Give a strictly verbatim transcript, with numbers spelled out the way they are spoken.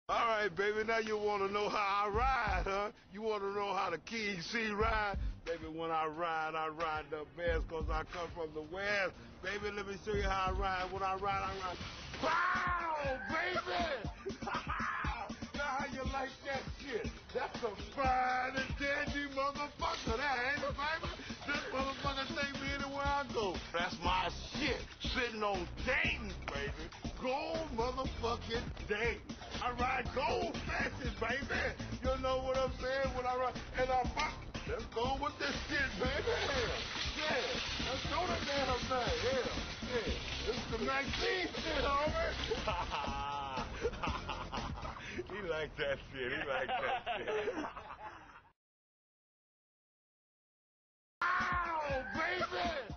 All right, baby, now you want to know how I ride, huh? You want to know how the King C ride? Baby, when I ride, I ride the best because I come from the West. Baby, let me show you how I ride. When I ride, I ride. Pow, baby! Now how you like that shit? That's a fine and dandy motherfucker. That ain't it, baby? This motherfucker take me anywhere I go. That's my shit. Sitting on Dayton, baby. Gold motherfucking Dayton. I ride gold fashioned, baby. You know what I'm saying? When I ride, and I fuck. Let's go with this shit, baby. Yeah, let's go to damn thing. Yeah, yeah. This is the nineteen shit, homie. He like that shit. He like that shit. Ow, baby.